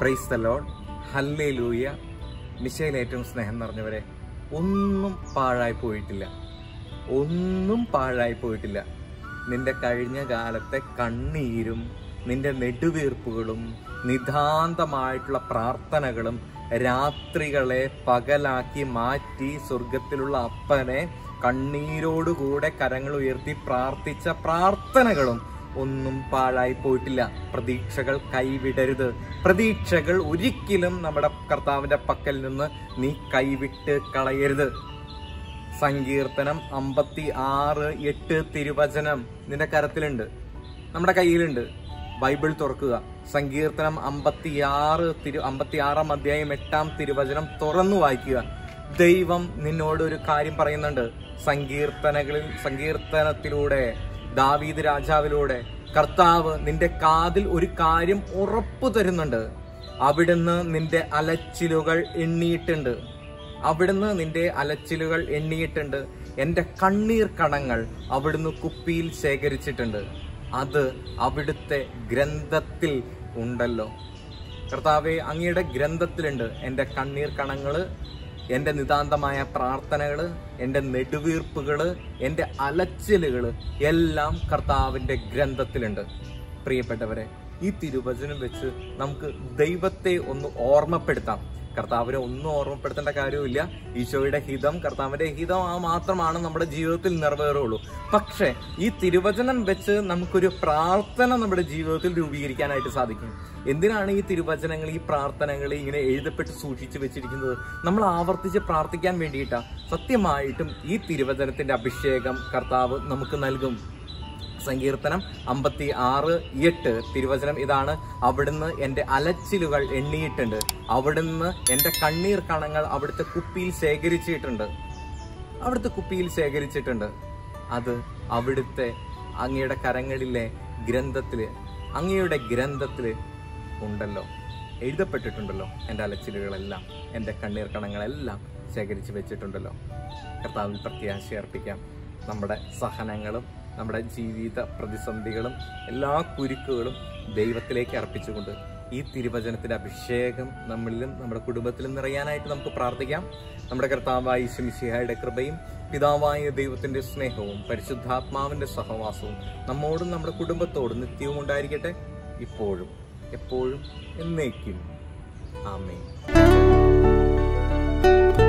Price the lord, hallelujah. മിശയിൽ ഏറ്റവും സ്നേഹം നിറഞ്ഞവരെ, ഒന്നും പാഴായി പോയിട്ടില്ല, ഒന്നും പാഴായി പോയിട്ടില്ല. നിന്റെ കഴിഞ്ഞ കാലത്തെ കണ്ണീരും നിന്റെ നെടുവീർപ്പുകളും നിതാന്തമായിട്ടുള്ള പ്രാർത്ഥനകളും രാത്രികളെ പകലാക്കി മാറ്റി സ്വർഗത്തിലുള്ള അപ്പനെ കണ്ണീരോടുകൂടെ കരങ്ങൾ ഉയർത്തി പ്രാർത്ഥിച്ച പ്രാർത്ഥനകളും ഒന്നും പാഴായി പോയിട്ടില്ല. പ്രതീക്ഷകൾ കൈവിടരുത്. പ്രതീക്ഷകൾ ഒരിക്കലും നമ്മുടെ കർത്താവിന്റെ പക്കൽ നിന്ന് നീ കൈവിട്ട് കളയരുത്. സങ്കീർത്തനം 56:8 തിരുവചനം നിന്റെ കരത്തിലുണ്ട്, നമ്മുടെ കയ്യിലുണ്ട്. ബൈബിൾ തുറക്കുക. സങ്കീർത്തനം 56 അധ്യായം 8 തിരുവചനം തുറന്നു വായിക്കുക. ദൈവം നിന്നോട് ഒരു കാര്യം പറയുന്നുണ്ട്. സങ്കീർത്തനത്തിലൂടെ, ദാവീദ് രാജാവിലൂടെ കർത്താവ് നിന്റെ കാതിൽ ഒരു കാര്യം ഉറപ്പു തരുന്നുണ്ട്. അവിടുന്ന് നിന്റെ അലച്ചിലുകൾ എണ്ണിയിട്ടുണ്ട്. അവിടുന്ന് നിന്റെ അലച്ചിലുകൾ എണ്ണിയിട്ടുണ്ട്. എന്റെ കണ്ണീർ കണങ്ങൾ അവിടുന്ന് കുപ്പിയിൽ ശേഖരിച്ചിട്ടുണ്ട്. അത് അവിടുത്തെ ഗ്രന്ഥത്തിൽ ഉണ്ടല്ലോ. കർത്താവെ, അങ്ങയുടെ ഗ്രന്ഥത്തിലുണ്ട് എന്റെ കണ്ണീർ കണങ്ങള്, എന്റെ നിതാന്തമായ പ്രാർത്ഥനകള്, എന്റെ നെടുവീർപ്പുകള്, എന്റെ അലച്ചിലുകള് എല്ലാം കർത്താവിന്റെ ഗ്രന്ഥത്തിലുണ്ട്. പ്രിയപ്പെട്ടവരെ, ഈ തിരുവചനം വെച്ച് നമുക്ക് ദൈവത്തെ ഒന്ന് ഓർമ്മപ്പെടുത്താം. കർത്താവിനെ ഒന്നും ഓർമ്മപ്പെടുത്തേണ്ട കാര്യമില്ല. ഈശോയുടെ ഹിതം, കർത്താവിന്റെ ഹിതം മാത്രമാണ് നമ്മുടെ ജീവിതത്തിൽ നിറവേറുള്ളൂ. പക്ഷെ ഈ തിരുവചനം വെച്ച് നമുക്കൊരു പ്രാർത്ഥന നമ്മുടെ ജീവിതത്തിൽ രൂപീകരിക്കാനായിട്ട് സാധിക്കും. എന്തിനാണ് ഈ തിരുവചനങ്ങൾ, ഈ പ്രാർത്ഥനകൾ ഇങ്ങനെ എഴുതപ്പെട്ട് സൂക്ഷിച്ചു വെച്ചിരിക്കുന്നത്? നമ്മൾ ആവർത്തിച്ച് പ്രാർത്ഥിക്കാൻ വേണ്ടിയിട്ടാ. സത്യമായിട്ടും ഈ തിരുവചനത്തിന്റെ അഭിഷേകം കർത്താവ് നമുക്ക് നൽകും. സങ്കീർത്തനം 56:8 തിരുവചനം ഇതാണ്: അവിടുന്ന് എന്റെ അലച്ചിലുകൾ എണ്ണിയിട്ടുണ്ട്, അവിടുന്ന് എന്റെ കണ്ണീർ കണങ്ങൾ അവിടുത്തെ കുപ്പിയിൽ ശേഖരിച്ചിട്ടുണ്ട്. അത് അവിടുത്തെ അങ്ങയുടെ കരങ്ങളിലെ ഗ്രന്ഥത്തില്, അങ്ങയുടെ ഗ്രന്ഥത്തില് ഉണ്ടല്ലോ, എഴുതപ്പെട്ടിട്ടുണ്ടല്ലോ. എന്റെ അലച്ചിലുകളെല്ലാം, എന്റെ കണ്ണീർ കണങ്ങളെല്ലാം ശേഖരിച്ചു വെച്ചിട്ടുണ്ടല്ലോ. കർത്താവിൽ പ്രത്യാശ അർപ്പിക്കാം. നമ്മുടെ സഹനങ്ങളും നമ്മുടെ ജീവിത പ്രതിസന്ധികളും എല്ലാ കുരുക്കുകളും ദൈവത്തിലേക്ക് അർപ്പിച്ചുകൊണ്ട് ഈ തിരുവചനത്തിന്റെ അഭിഷേകം നമ്മളിലും നമ്മുടെ കുടുംബത്തിലും നിറയാനായിട്ട് നമുക്ക് പ്രാർത്ഥിക്കാം. നമ്മുടെ കർത്താവായ യേശു മിശിഹായുടെ കൃപയും പിതാവായ ദൈവത്തിന്റെ സ്നേഹവും പരിശുദ്ധാത്മാവിന്റെ സഹവാസവും നമ്മോടും നമ്മുടെ കുടുംബത്തോടും നിത്യവും ഉണ്ടായിരിക്കട്ടെ, ഇപ്പോഴും എപ്പോഴും എന്നേക്കും. ആമേൻ.